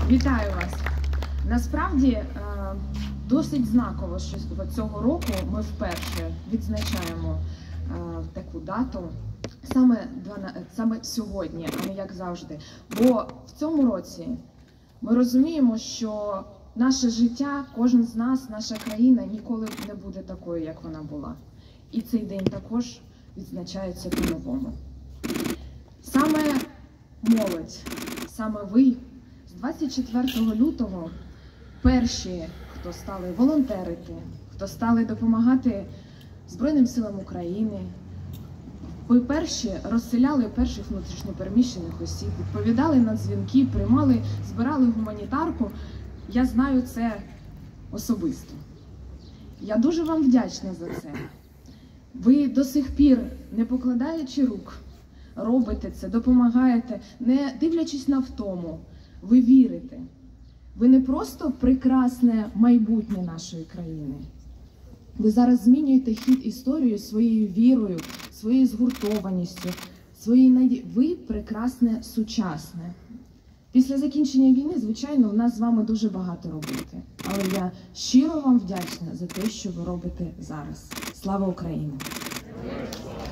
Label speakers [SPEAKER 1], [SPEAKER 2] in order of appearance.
[SPEAKER 1] Вітаю вас! Насправді, досить знаково, що цього року ми вперше відзначаємо таку дату саме сьогодні, а не як завжди. Бо в цьому році ми розуміємо, що наше життя, кожен з нас, наша країна ніколи не буде такою, як вона була. І цей день також відзначається по-новому. Саме молодь, саме ви з 24 лютого перші, хто стали волонтерити, хто стали допомагати Збройним силам України, ви перші розселяли перших внутрішньопереміщених осіб, відповідали на дзвінки, приймали, збирали гуманітарку. Я знаю це особисто. Я дуже вам вдячна за це. Ви до сих пір, не покладаючи рук, робите це, допомагаєте, не дивлячись на втому. Ви вірите. Ви не просто прекрасне майбутнє нашої країни. Ви зараз змінюєте хід історії своєю вірою, своєю згуртованістю, ви прекрасне сучасне. Після закінчення війни, звичайно, у нас з вами дуже багато робити. Але я щиро вам вдячна за те, що ви робите зараз. Слава Україні!